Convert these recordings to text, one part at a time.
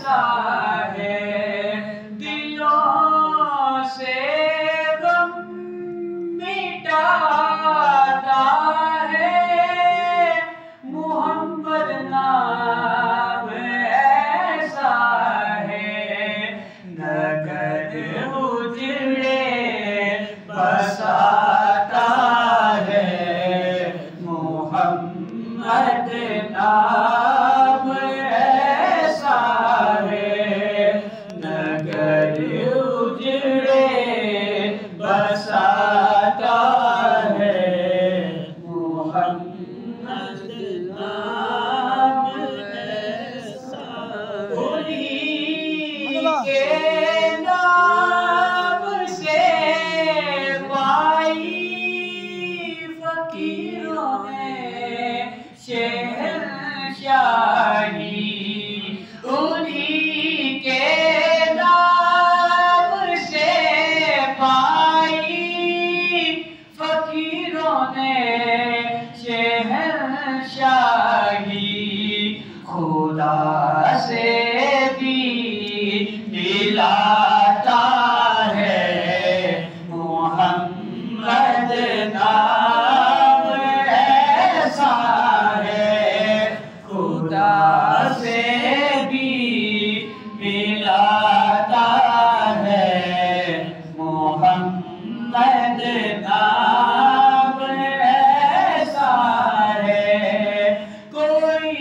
ऐसा है दिलों से गम मिटाता है मोहम्मद नाम ऐसा है नगर उजड़े बसाता है मोहम्मद नाम ऐसा है नगर उजड़े बसाता है मोहम्मद नाम ऐसा उन्हीं के नाम से पाई फकीरों ने शहंशाही उन्हीं के नाम से पाई फकीरों ने शहंशाही खुदा से भी मिलाता है मोहम्मद नाम ऐसा है खुदा से भी मिलाता है मोहम्मद नाम ऐसा है कोई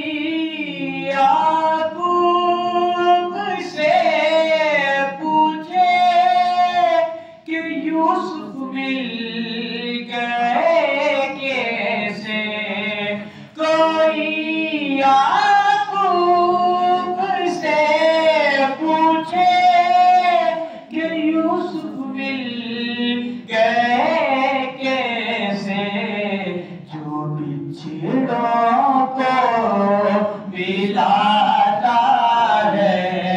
याकूब से पूछे कि यूसुफ मिल गए कैसे कोई याकूब से पूछे कि यूसुफ मिल गए कैसे जो बिछड़ों को मिलाता है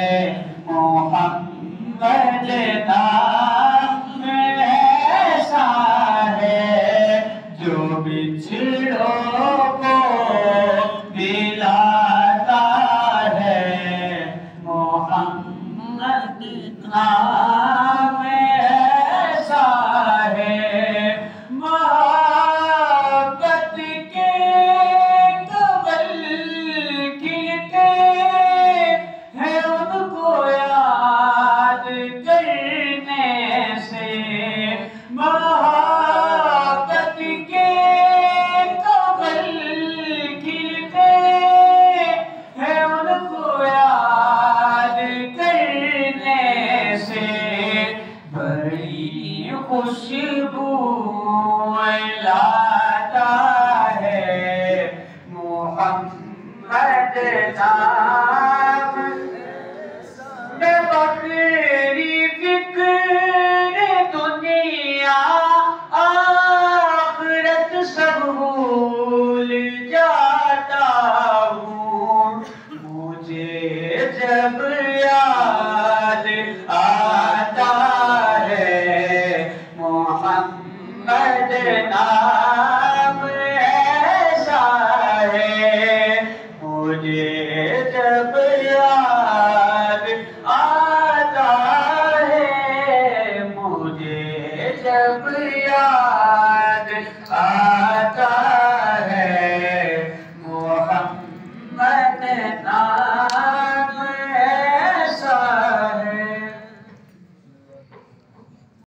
मोहम्मद नाम ऐसा है जो बिछड़ों को मिलाता है मोहम्मद नाम ऐसा है मोहब्बत के कमल खिलते हैं उनको याद करने से मोहब्बत के कमल खिलते हैं उनको याद करने से बड़ी खुशबू लाता है मोहम्मद नाम बकरी फिक्र दुनिया आखिरत सब भूल जाता हूँ मुझे जब